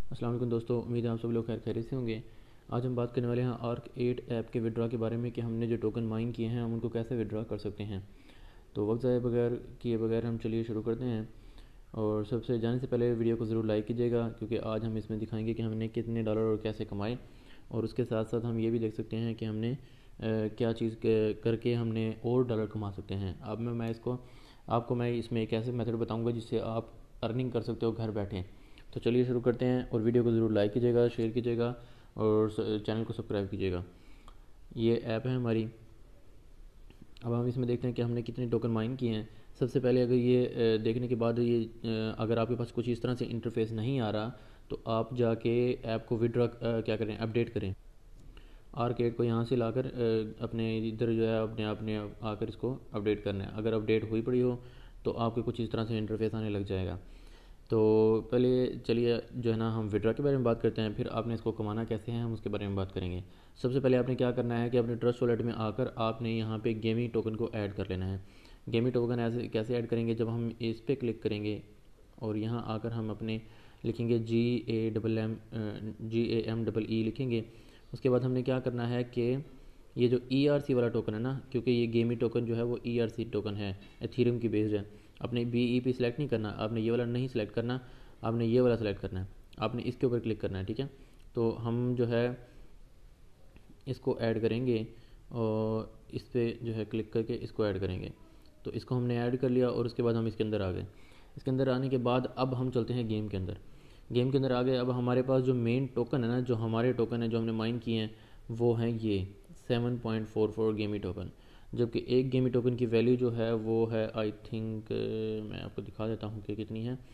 अस्सलाम वालेकुम दोस्तों, उम्मीद है आप सब लोग खैर खैरियत से होंगे। आज हम बात करने वाले हैं आर्क 8 ऐप के विड्रॉ के बारे में कि हमने जो टोकन माइन किए हैं हम उनको कैसे विड्रॉ कर सकते हैं। तो वक्त ज़ाया बगैर किए बगैर हम चलिए शुरू करते हैं। और सबसे जाने से पहले वीडियो को ज़रूर लाइक कीजिएगा, क्योंकि आज हम इसमें दिखाएंगे कि हमने कितने डॉलर और कैसे कमाए। और उसके साथ साथ हम ये भी देख सकते हैं कि हमने क्या चीज़ करके हमने और डॉलर कमा सकते हैं। अब मैं इसको आपको मैं इसमें एक ऐसे मेथड बताऊंगा जिससे आप अर्निंग कर सकते हो घर बैठे। तो चलिए शुरू करते हैं, और वीडियो को ज़रूर लाइक कीजिएगा, शेयर कीजिएगा और चैनल को सब्सक्राइब कीजिएगा। ये ऐप है हमारी। अब हम इसमें देखते हैं कि हमने कितने टोकन माइन किए हैं। सबसे पहले अगर ये देखने के बाद ये अगर आपके पास कुछ इस तरह से इंटरफेस नहीं आ रहा, तो आप जाके ऐप को विड्रॉ क्या करें, अपडेट करें। आर्केड को यहाँ से लाकर अपने इधर जो है अपने आपने आकर इसको अपडेट करना है। अगर अपडेट हुई पड़ी हो तो आपके कुछ इस तरह से इंटरफेस आने लग जाएगा। तो पहले चलिए जो है ना हम विड्रॉ के बारे में बात करते हैं, फिर आपने इसको कमाना कैसे है हम उसके बारे में बात करेंगे। सबसे पहले आपने क्या करना है कि अपने ट्रस्ट वॉलेट में आकर आपने यहाँ पे गेमिंग टोकन को ऐड कर लेना है। गेमिंग टोकन ऐसे कैसे ऐड करेंगे, जब हम इस पर क्लिक करेंगे और यहाँ आकर हम अपने लिखेंगे GAMEE लिखेंगे। उसके बाद हमने क्या करना है कि ये जो ERC वाला टोकन है ना, क्योंकि ये गेमी टोकन जो है वो ERC टोकन है, एथीरियम की बेस्ड है। आपने BEP सेलेक्ट नहीं करना, आपने ये वाला नहीं सेलेक्ट करना, आपने ये वाला सेलेक्ट करना है। आपने इसके ऊपर क्लिक करना है, ठीक है। तो हम जो है इसको ऐड करेंगे और इस पर जो है क्लिक करके इसको ऐड करेंगे। तो इसको हमने ऐड कर लिया और उसके बाद हम इसके अंदर आ गए। इसके अंदर आने के बाद अब हम चलते हैं गेम के अंदर। गेम के अंदर आ गए। अब हमारे पास जो मेन टोकन है ना, जो हमारे टोकन है जो हमने माइन किए हैं, वो हैं ये 7.44 गेमी टोकन। जबकि एक गेमी टोकन की वैल्यू जो है वो है आई थिंक, मैं आपको दिखा देता हूँ कि कितनी है।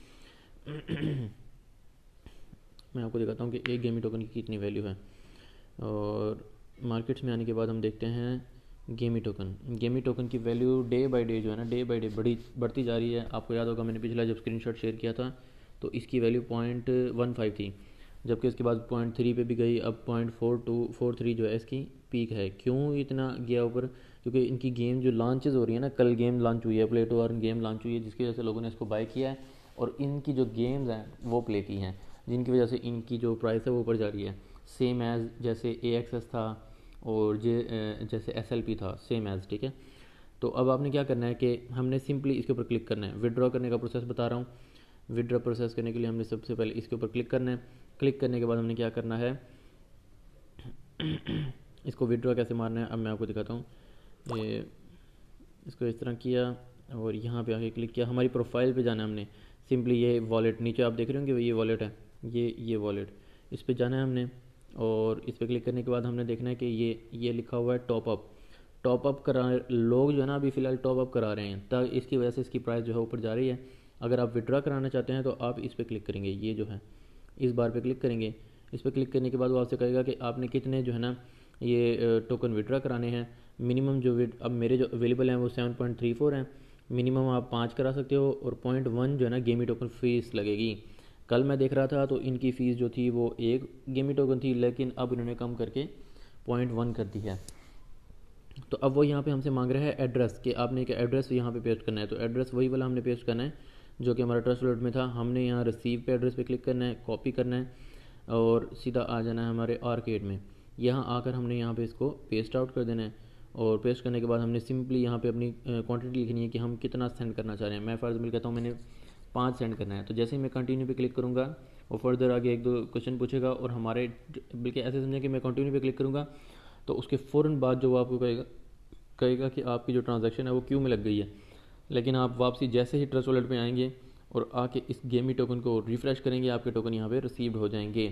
मैं आपको दिखाता हूँ कि एक गेमी टोकन की कितनी वैल्यू है। और मार्केट्स में आने के बाद हम देखते हैं गेमी टोकन की वैल्यू डे बाय डे जो है ना, डे बाय डे बढ़ती जा रही है। आपको याद होगा मैंने पिछला जब स्क्रीनशॉट शेयर किया था तो इसकी वैल्यू 0.15 थी, जबकि उसके बाद 0.3 पे भी गई। अब 0.4243 जो है इसकी पीक है। क्यों इतना गया ऊपर? क्योंकि इनकी गेम जो लॉन्चेस हो रही है ना, कल गेम लॉन्च हुई है, play to earn game launch हुई है, जिसकी वजह से लोगों ने इसको बाय किया है और इनकी जो गेम्स हैं वो प्ले की हैं, जिनकी वजह से इनकी जो प्राइस है वो ऊपर जा रही है। सेम एज जैसे AXS था और जैसे SLP था, सेम एज, ठीक है। तो अब आपने क्या करना है कि हमने सिंपली इसके ऊपर क्लिक करना है। विड्रॉ करने का प्रोसेस बता रहा हूँ। विड्रॉ प्रोसेस करने के लिए हमने सबसे पहले इसके ऊपर क्लिक करना है। क्लिक करने के बाद हमने क्या करना है, इसको विड्रॉ कैसे मारना है अब मैं आपको दिखाता हूँ। ये इसको इस तरह किया और यहाँ पे आके क्लिक किया। हमारी प्रोफाइल पे जाना है हमने। सिंपली ये वॉलेट नीचे आप देख रहे होंगे, ये वॉलेट है, ये वॉलेट, इस पर जाना है हमने। और इस पर क्लिक करने के बाद हमने देखना है कि ये लिखा हुआ है टॉपअप करा। लोग जो है ना अभी फ़िलहाल टॉपअप करा रहे हैं, तब इसकी वजह से इसकी प्राइस जो है ऊपर जा रही है। अगर आप विड्रॉ कराना चाहते हैं तो आप इस पर क्लिक करेंगे, ये जो है इस बार पे क्लिक करेंगे। इस पर क्लिक करने के बाद वो आपसे कहेगा कि आपने कितने जो है ना ये टोकन विड्रॉ कराने हैं। मिनिमम जो अब मेरे जो अवेलेबल हैं वो 7.34 हैं। मिनिमम आप 5 करा सकते हो और 0.1 जो है ना गेमी टोकन फ़ीस लगेगी। कल मैं देख रहा था तो इनकी फ़ीस जो थी वो एक गेमी टोकन थी, लेकिन अब इन्होंने कम करके 0.1 कर दी है। तो अब वो यहाँ पे हमसे मांग रहा है एड्रेस, कि आपने एक एड्रेस यहाँ पे पेस्ट करना है। तो एड्रेस वही वाला हमने पेस्ट करना है जो कि हमारा ट्रस्ट वॉलेट में था। हमने यहाँ रिसीव पे एड्रेस पे क्लिक करना है, कॉपी करना है और सीधा आ जाना है हमारे आर्केड में। यहाँ आकर हमने यहाँ पे इसको पेस्ट आउट कर देना है। और पेस्ट करने के बाद हमने सिंपली यहाँ पे अपनी क्वांटिटी लिखनी है कि हम कितना सेंड करना चाह रहे हैं। मैं फॉर एग्जाम्पल कहता हूँ मैंने 5 सेंड करना है। तो जैसे ही मैं कंटिन्यू पे क्लिक करूँगा और फर्दर आगे एक दो क्वेश्चन पूछेगा और हमारे बल्कि ऐसे समझें कि मैं कंटिन्यू पे क्लिक करूँगा तो उसके फ़ौरन बाद जो वो आपको कहेगा कि आपकी जो ट्रांजैक्शन है वो क्यू में लग गई है। लेकिन आप वापसी जैसे ही ट्रस्ट वॉलेट में आएंगे और आके इस गेमी टोकन को रिफ़्रेश करेंगे, आपके टोकन यहाँ पे रिसीव्ड हो जाएंगे।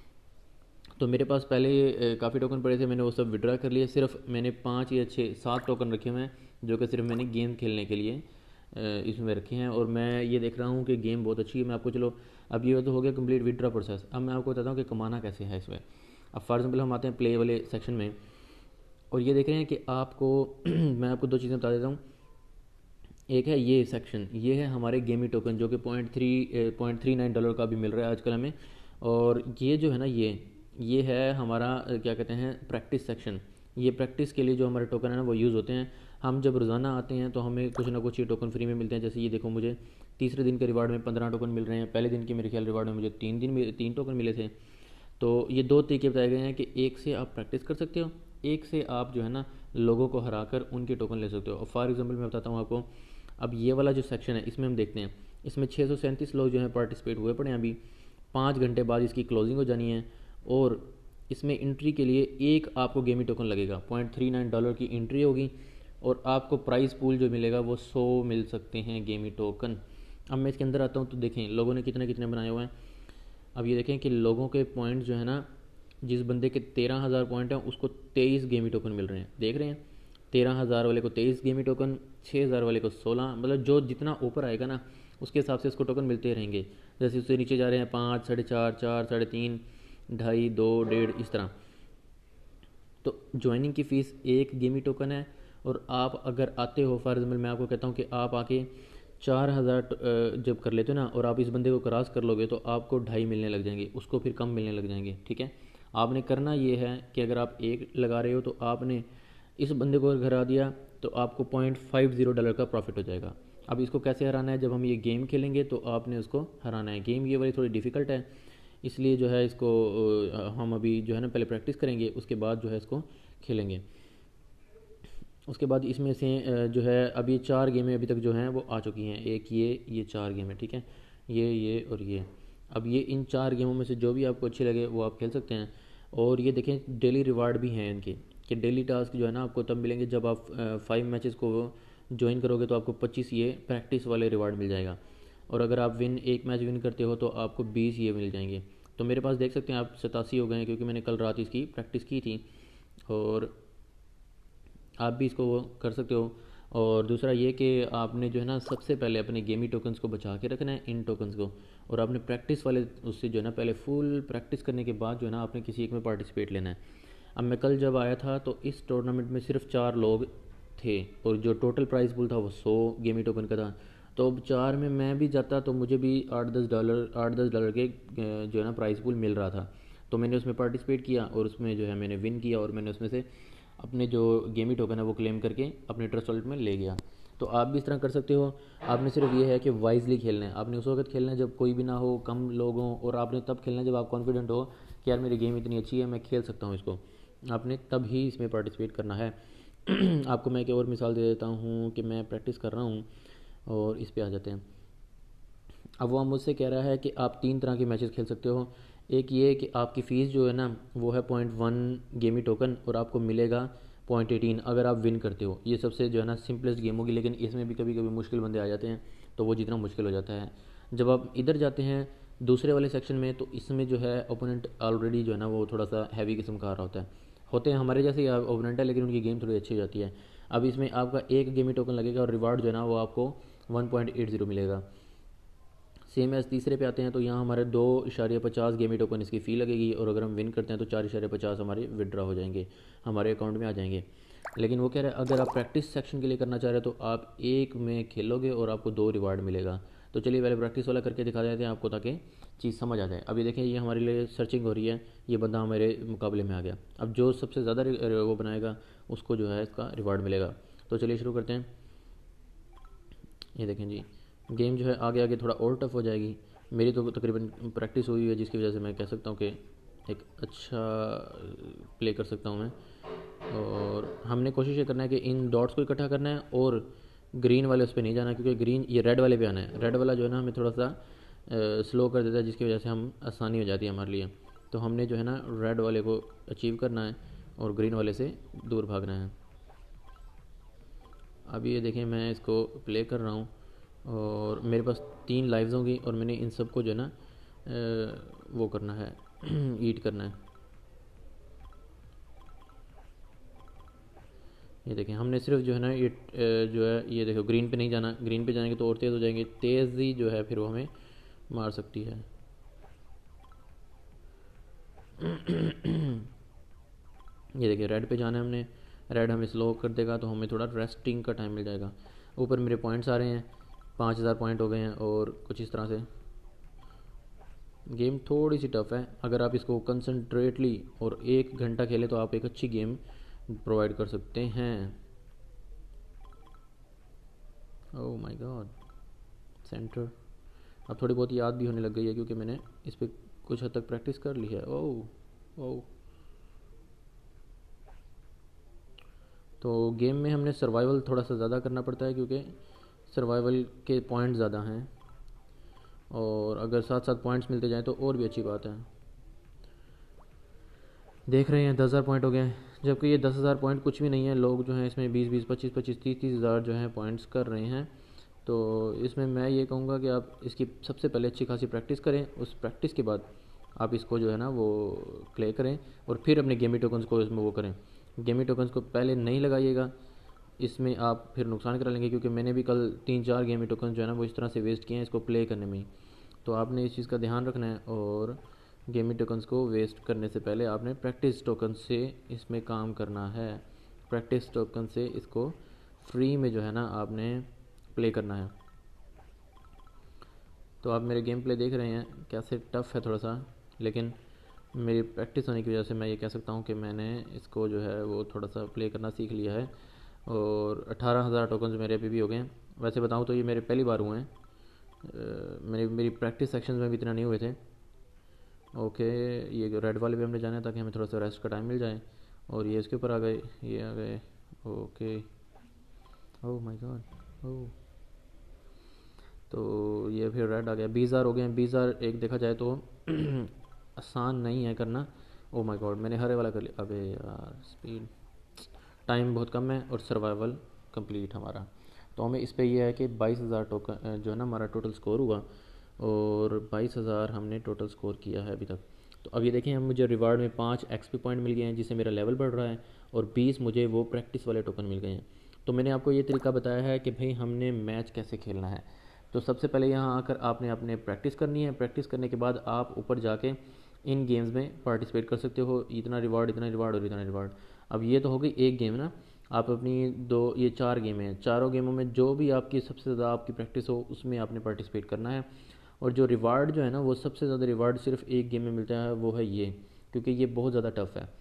तो मेरे पास पहले काफ़ी टोकन पड़े थे, मैंने वो सब विड्रा कर लिए। सिर्फ मैंने 5 या 6 7 टोकन रखे हुए हैं जो कि सिर्फ मैंने गेम खेलने के लिए इसमें रखे हैं। और मैं ये देख रहा हूँ कि गेम बहुत अच्छी है। मैं आपको चलो अब ये तो हो गया कंप्लीट विड्रा प्रोसेस। अब मैं आपको बताता हूँ कि कमाना कैसे है इसमें। अब फॉर एग्जाम्पल हम आते हैं प्ले वाले सेक्शन में और ये देख रहे हैं कि आपको मैं आपको 2 चीज़ें बता देता हूँ। एक है ये सेक्शन, ये है हमारे गेमी टोकन जो कि 0.39 का भी मिल रहा है आजकल हमें। और ये जो है ना ये है हमारा क्या कहते हैं प्रैक्टिस सेक्शन। ये प्रैक्टिस के लिए जो हमारे टोकन है ना वो यूज़ होते हैं। हम जब रोज़ाना आते हैं तो हमें कुछ ना कुछ ये टोकन फ्री में मिलते हैं। जैसे ये देखो, मुझे तीसरे दिन के रिवार्ड में 15 टोकन मिल रहे हैं। पहले दिन के मेरे ख्याल रिवार्ड में मुझे 3 टोकन मिले थे। तो ये 2 तरीके बताए गए हैं कि एक से आप प्रैक्टिस कर सकते हो, एक से आप जो है ना लोगों को हरा कर उनके टोकन ले सकते हो। और फॉर एग्जांपल मैं बताता हूँ आपको, अब ये वाला जो सेक्शन है इसमें हम देखते हैं, इसमें 637 लोग जो हैं पार्टिसिपेट हुए पड़े हैं। अभी 5 घंटे बाद इसकी क्लोजिंग हो जानी है और इसमें एंट्री के लिए एक आपको गेमी टोकन लगेगा। $0.39 की एंट्री होगी और आपको प्राइस पूल जो मिलेगा वो 100 मिल सकते हैं गेमी टोकन। अब मैं इसके अंदर आता हूँ तो देखें लोगों ने कितने कितने बनाए हुए हैं। अब ये देखें कि लोगों के पॉइंट जो है ना, जिस बंदे के 13,000 पॉइंट हैं उसको 23 गेमी टोकन मिल रहे हैं। देख रहे हैं, 13,000 वाले को 23 गेमी टोकन, 6,000 वाले को 16। मतलब जो जितना ऊपर आएगा ना उसके हिसाब से उसको टोकन मिलते रहेंगे। जैसे उससे नीचे जा रहे हैं 5, 4.5, 4, 3.5, 2.5, 2, 1.5 इस तरह। तो ज्वाइनिंग की फ़ीस एक गेमी टोकन है। और आप अगर आते हो, फॉर एग्जाम्पल मैं आपको कहता हूँ कि आप आके 4,000 जब कर लेते हो ना और आप इस बंदे को क्रॉस कर लोगे तो आपको 2.5 मिलने लग जाएंगे, उसको फिर कम मिलने लग जाएंगे। ठीक है, आपने करना ये है कि अगर आप एक लगा रहे हो तो आपने इस बंदे को अगर हरा दिया तो आपको $0.50 का प्रॉफिट हो जाएगा। अब इसको कैसे हराना है, जब हम ये गेम खेलेंगे तो आपने उसको हराना है। गेम ये वाली थोड़ी डिफ़िकल्ट है, इसलिए जो है इसको हम अभी जो है ना पहले प्रैक्टिस करेंगे, उसके बाद जो है इसको खेलेंगे। उसके बाद इसमें से जो है अब ये 4 गेमें अभी तक जो हैं वो आ चुकी हैं। एक ये 4 गेमें, ठीक है, ये और ये। अब ये इन 4 गेमों में से जो भी आपको अच्छी लगे वो आप खेल सकते हैं। और ये देखें डेली रिवार्ड भी हैं इनके, कि डेली टास्क जो है ना आपको तब मिलेंगे जब आप 5 मैचेस को ज्वाइन करोगे तो आपको 25 ये प्रैक्टिस वाले रिवार्ड मिल जाएगा। और अगर आप एक मैच विन करते हो तो आपको 20 ये मिल जाएंगे। तो मेरे पास देख सकते हैं आप 87 हो गए हैं, क्योंकि मैंने कल रात इसकी प्रैक्टिस की थी। और आप भी इसको कर सकते हो। और दूसरा ये कि आपने जो है ना सबसे पहले अपने गेमी टोकन्स को बचा के रखना है, इन टोकन्स को। और आपने प्रैक्टिस वाले उससे जो है ना पहले फुल प्रैक्टिस करने के बाद जो है ना आपने किसी एक में पार्टिसिपेट लेना है। अब मैं कल जब आया था तो इस टूर्नामेंट में सिर्फ 4 लोग थे और जो टोटल प्राइस पूल था वो 100 गेमी टोकन का था। तो अब 4 में मैं भी जाता तो मुझे भी $8-10 के जो है ना प्राइस पूल मिल रहा था। तो मैंने उसमें पार्टिसिपेट किया और उसमें जो है मैंने विन किया और मैंने उसमें से अपने जो गेमी टोकन है वो क्लेम करके अपने ट्रस्ट वॉलेट में ले गया। तो आप भी इस तरह कर सकते हो। आपने सिर्फ ये है कि वाइजली खेलना है। आपने उस वक्त खेलना है जब कोई भी ना हो, कम लोग हों, और आपने तब खेलना है जब आप कॉन्फिडेंट हो कि यार मेरी गेम इतनी अच्छी है, मैं खेल सकता हूँ इसको। आपने तब ही इसमें पार्टिसिपेट करना है। आपको मैं एक और मिसाल दे देता हूँ कि मैं प्रैक्टिस कर रहा हूँ और इस पे आ जाते हैं। अब वो मुझसे कह रहा है कि आप 3 तरह के मैचेस खेल सकते हो। एक ये कि आपकी फ़ीस जो है ना वो है 0.1 गेमी टोकन और आपको मिलेगा 0.18 अगर आप विन करते हो। ये सबसे जो है ना सिंपलेस्ट गेम होगी, लेकिन इसमें भी कभी कभी मुश्किल बंदे आ जाते हैं तो वो जितना मुश्किल हो जाता है। जब आप इधर जाते हैं दूसरे वाले सेक्शन में तो इसमें जो है ओपोनेंट ऑलरेडी जो है ना वो थोड़ा सा हैवी किस्म का आ रहा होता है। होते हैं हमारे जैसे ही ओपोनेंट है, लेकिन उनकी गेम थोड़ी अच्छी हो जाती है। अब इसमें आपका एक गेमी टोकन लगेगा और रिवार्ड जो है ना वो आपको 1.80 मिलेगा। सेम एज तीसरे पे आते हैं तो यहाँ हमारे 2.50 गेमी टोकन इसकी फ़ी लगेगी और अगर हम विन करते हैं तो 4.50 हमारे विड्रॉ हो जाएंगे, हमारे अकाउंट में आ जाएंगे। लेकिन वो कह रहे हैं अगर आप प्रैक्टिस सेक्शन के लिए करना चाह रहे हो तो आप एक में खेलोगे और आपको 2 रिवार्ड मिलेगा। तो चलिए पहले प्रैक्टिस वाला करके दिखा देते हैं आपको ताकि चीज़ समझ आ जाए। अभी देखें ये हमारे लिए सर्चिंग हो रही है, ये बंदा हमारे मुकाबले में आ गया। अब जो सबसे ज़्यादा वो बनाएगा उसको जो है इसका रिवार्ड मिलेगा। तो चलिए शुरू करते हैं। ये देखें जी, गेम जो है आगे आगे थोड़ा और टफ हो जाएगी। मेरी तो तकरीबन प्रैक्टिस हुई है जिसकी वजह से मैं कह सकता हूँ कि एक अच्छा प्ले कर सकता हूँ मैं। और हमने कोशिश ये करना है कि इन डॉट्स को इकट्ठा करना है और ग्रीन वाले उस पर नहीं जाना, क्योंकि ग्रीन ये रेड वाले पे आना है। रेड वाला जो है ना हमें थोड़ा सा स्लो कर देता है, जिसकी वजह से हम आसानी हो जाती है हमारे लिए। तो हमने जो है ना रेड वाले को अचीव करना है और ग्रीन वाले से दूर भागना है। अभी ये देखें मैं इसको प्ले कर रहा हूँ और मेरे पास 3 लाइव्स होंगी और मैंने इन सब को जो है ना वो करना है ईट करना है। ये देखें हमने सिर्फ जो है ना ये जो है ये देखो ग्रीन पे नहीं जाना, ग्रीन पे जाएंगे तो और तेज़ हो जाएंगे, तेज़ी जो है फिर वो हमें मार सकती है। ये देखिए रेड पे जाना है हमने, रेड हमें स्लो कर देगा तो हमें थोड़ा रेस्टिंग का टाइम मिल जाएगा। ऊपर मेरे पॉइंट्स आ रहे हैं, 5,000 पॉइंट हो गए हैं और कुछ इस तरह से। गेम थोड़ी सी टफ है, अगर आप इसको कंसनट्रेटली और 1 घंटा खेलें तो आप एक अच्छी गेम प्रोवाइड कर सकते हैं। Oh my god, centre. अब थोड़ी बहुत याद भी होने लग गई है क्योंकि मैंने इस पर कुछ हद तक प्रैक्टिस कर ली है। ओह ओह। तो गेम में हमने सर्वाइवल थोड़ा सा ज़्यादा करना पड़ता है क्योंकि सर्वाइवल के पॉइंट ज़्यादा हैं, और अगर साथ साथ पॉइंट्स मिलते जाएँ तो और भी अच्छी बात है। देख रहे हैं 10,000 पॉइंट हो गए हैं, जबकि ये 10,000 पॉइंट कुछ भी नहीं है। लोग जो हैं इसमें 20-20, 25-25, 30-30 हज़ार जो है पॉइंट्स कर रहे हैं। तो इसमें मैं ये कहूँगा कि आप इसकी सबसे पहले अच्छी खासी प्रैक्टिस करें, उस प्रैक्टिस के बाद आप इसको जो है ना वो प्ले करें, और फिर अपने गेमी टोकन्स को इसमें वो करें। गेमी टोकन्स को पहले नहीं लगाइएगा, इसमें आप फिर नुकसान करा लेंगे, क्योंकि मैंने भी कल 3-4 गेमी टोकन जो है ना वो इस तरह से वेस्ट किए हैं इसको प्ले करने में ही। तो आपने इस चीज़ का ध्यान रखना है, और गेमी टोकन्स को वेस्ट करने से पहले आपने प्रैक्टिस टोकन से इसमें काम करना है। प्रैक्टिस टोकन से इसको फ्री में जो है ना आपने प्ले करना है। तो आप मेरे गेम प्ले देख रहे हैं कैसे टफ़ है थोड़ा सा, लेकिन मेरी प्रैक्टिस होने की वजह से मैं ये कह सकता हूँ कि मैंने इसको जो है वो थोड़ा सा प्ले करना सीख लिया है। और 18,000 टोकन्स मेरे अभी भी हो गए हैं। वैसे बताऊँ तो ये मेरे पहली बार हुए हैं, मेरी प्रैक्टिस सेक्शंस में भी इतना नहीं हुए थे। ओके, ये रेड वाले भी हमने जाना है ताकि हमें थोड़ा सा रेस्ट का टाइम मिल जाए। और ये इसके ऊपर आ गए, ये आ गए। Okay, oh my god, oh. तो ये फिर रेड आ गया। 20,000 हो गए हैं। 20,000 एक देखा जाए तो आसान नहीं है करना। ओह माय गॉड, मैंने हरे वाला कर लिया। अबे यार, स्पीड, टाइम बहुत कम है, और सर्वाइवल कंप्लीट हमारा। तो हमें इस पे ये है कि 22,000 टोकन जो है ना हमारा टोटल स्कोर हुआ, और 22,000 हमने टोटल स्कोर किया है अभी तक। तो अब ये देखें, हम मुझे रिवार्ड में 5 एक्सपी पॉइंट मिल गए हैं जिससे मेरा लेवल बढ़ रहा है, और 20 मुझे वो प्रैक्टिस वाले टोकन मिल गए हैं। तो मैंने आपको ये तरीका बताया है कि भाई हमने मैच कैसे खेलना है। तो सबसे पहले यहाँ आकर आपने अपने प्रैक्टिस करनी है। प्रैक्टिस करने के बाद आप ऊपर जाके इन गेम्स में पार्टिसिपेट कर सकते हो। इतना रिवार्ड, इतना रिवार्ड और इतना रिवार्ड। अब ये तो हो गई एक गेम ना। आप अपनी दो, ये 4 गेमें हैं, चारों गेमों में जो भी आपकी सबसे ज़्यादा आपकी प्रैक्टिस हो उसमें आपने पार्टिसिपेट करना है। और जो रिवार्ड जो है ना वो सबसे ज़्यादा रिवार्ड सिर्फ एक गेम में मिलता है, वो है ये, क्योंकि ये बहुत ज़्यादा टफ है।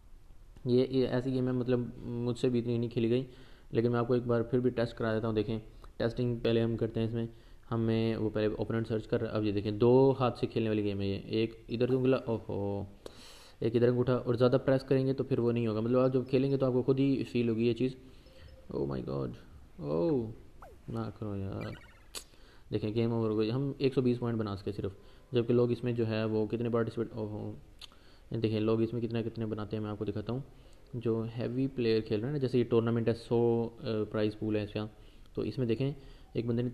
ये ऐसी गेम है, मतलब मुझसे भी इतनी नहीं खेली गई, लेकिन मैं आपको एक बार फिर भी टेस्ट करा देता हूँ। देखें, टेस्टिंग पहले हम करते हैं इसमें। हमें वो पहले ओपोनेंट सर्च कर रहा है। अब ये देखें, 2 हाथ से खेलने वाली गेम है ये। एक इधर से उंगला, ओहो, एक इधर अंगूठा, और ज़्यादा प्रेस करेंगे तो फिर वो नहीं होगा। मतलब आप जब खेलेंगे तो आपको खुद ही फील होगी ये चीज़। ओह माय गॉड, ओह, ना करो यार। देखें, गेम ओवर हो गई। हम 120 पॉइंट बना सके सिर्फ, जबकि लोग इसमें जो है वो कितने पार्टिसिपेट, ओहो, देखें लोग इसमें कितने कितने बनाते हैं। मैं आपको दिखाता हूँ। जो हैवी प्लेयर खेल रहे हैं ना, जैसे ये टूर्नामेंट है, 100 प्राइज़ पूल है इसका। तो इसमें देखें, एक बंदे ने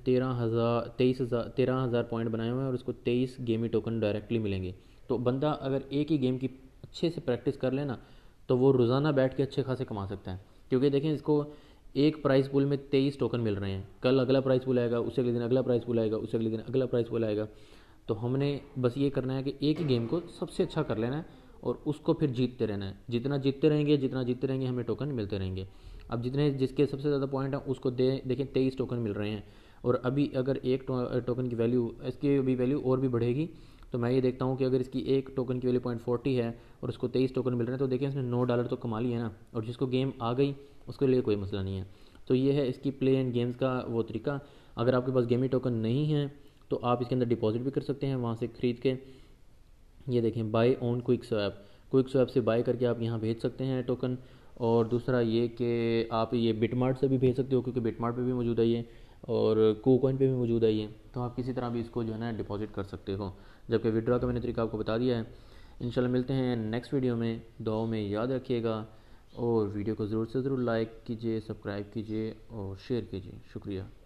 13,000 पॉइंट बनाए हुए हैं, और उसको 23 गेमी टोकन डायरेक्टली मिलेंगे। तो बंदा अगर एक ही गेम की अच्छे से प्रैक्टिस कर लेना तो वो रोज़ाना बैठ के अच्छे खासे कमा सकता है। क्योंकि देखें, इसको एक प्राइस पूल में 23 टोकन मिल रहे हैं। कल अगला प्राइस पूल आएगा, उससे अगले दिन अगला प्राइस पूल आएगा, उससे अगले दिन अगला प्राइस पूल आएगा। तो हमने बस ये करना है कि एक ही गेम को सबसे अच्छा कर लेना है, और उसको फिर जीतते रहना है। जितना जीतते रहेंगे हमें टोकन मिलते रहेंगे। अब जितने जिसके सबसे ज़्यादा पॉइंट हैं उसको देखें 23 टोकन मिल रहे हैं। और अभी अगर एक टोकन की वैल्यू, इसकी भी वैल्यू और भी बढ़ेगी। तो मैं ये देखता हूँ कि अगर इसकी एक टोकन की वैल्यू 0.40 है और उसको 23 टोकन मिल रहे हैं, तो देखिए इसने $9 तो कमा लिया ना। और जिसको गेम आ गई उसके लिए कोई मसला नहीं है। तो ये है इसकी प्ले एंड गेम्स का वो तरीका। अगर आपके पास गेमी टोकन नहीं है तो आप इसके अंदर डिपॉजिट भी कर सकते हैं वहाँ से ख़रीद के। ये देखें, buy on quick swap, quick swap से बाय करके आप यहाँ भेज सकते हैं टोकन। और दूसरा ये कि आप ये बिटमार्ट से भी भेज सकते हो, क्योंकि बिटमार्ट पे भी मौजूद है ये, और कूकॉइन पे भी मौजूद है ये। तो आप किसी तरह भी इसको जो है ना डिपॉजिट कर सकते हो। जबकि विड्रॉ का मैंने तरीका आपको बता दिया है। इंशाल्लाह मिलते हैं नेक्स्ट वीडियो में। दुआओं में याद रखिएगा, और वीडियो को ज़रूर से ज़रूर लाइक कीजिए, सब्सक्राइब कीजिए और शेयर कीजिए। शुक्रिया।